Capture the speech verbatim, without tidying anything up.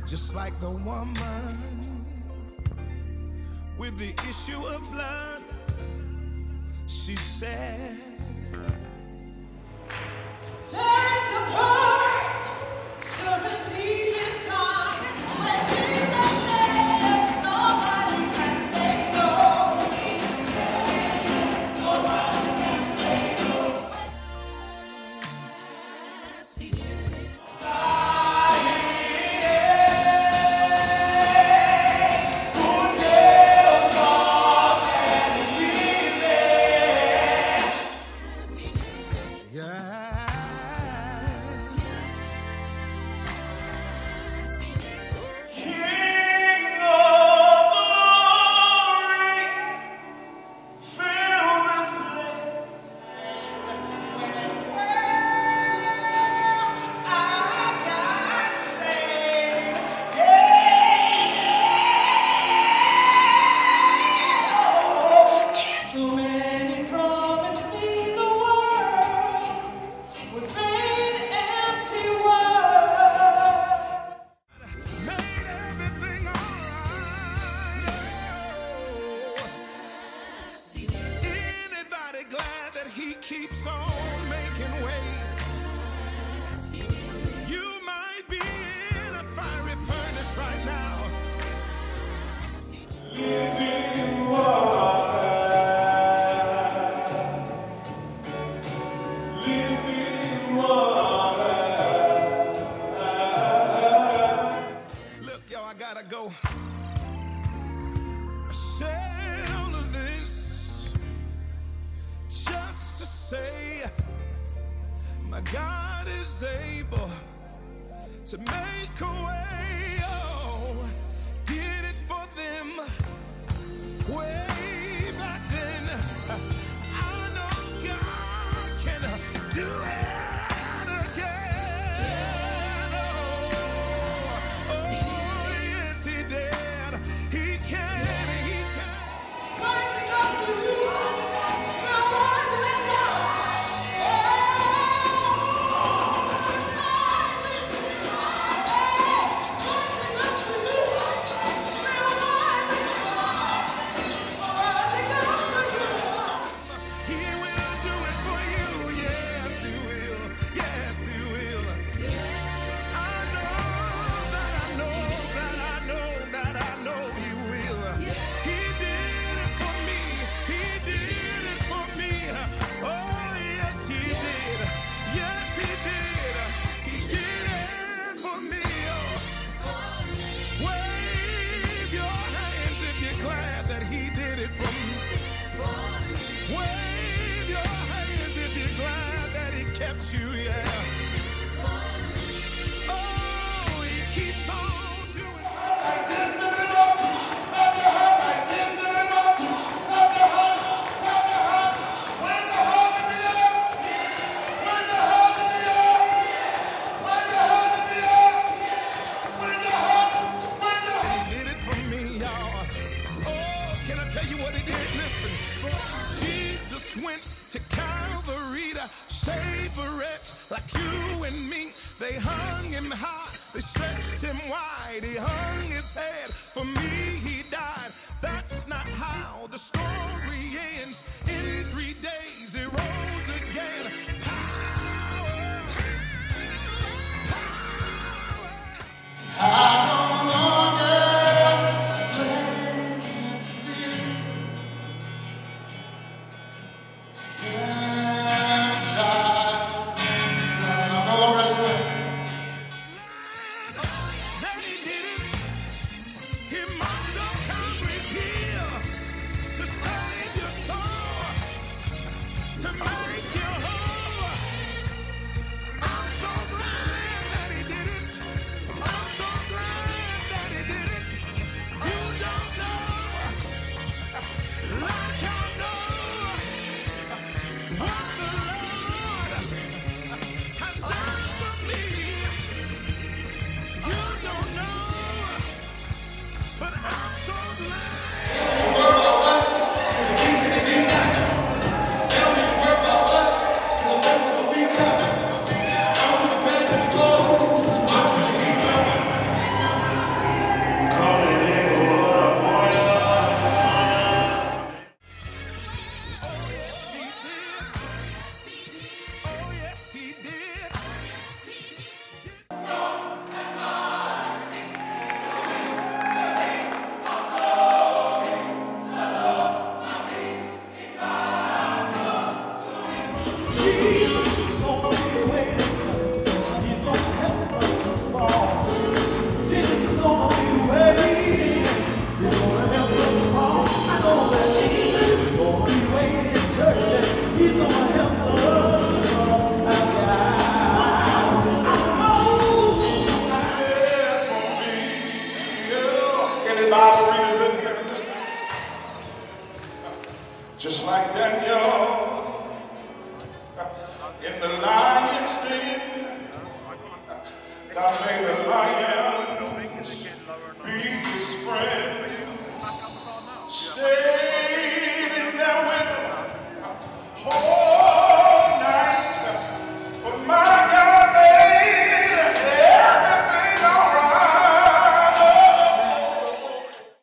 Just like the woman with the issue of blood, she said, there is a current stirring deep inside. When Jesus says nobody can say no, nobody can say no. Yes, he did it. Glad that he keeps on making ways. You might be in a fiery furnace right now. Living water, living water. Look, yo, I gotta go. I said all of this just to say, my God is able to make a way. Oh, did it for them way back then. I know God can do it again. Oh, oh, yes, he did. He can, he can. You, yeah. Oh, he keeps on doing it. And he did it for me, y'all. Oh, can I tell you what he did? Listen, Jesus went to Calvary to save a wretch like you and me. They hung him high, they stretched him wide, he hung his head for me.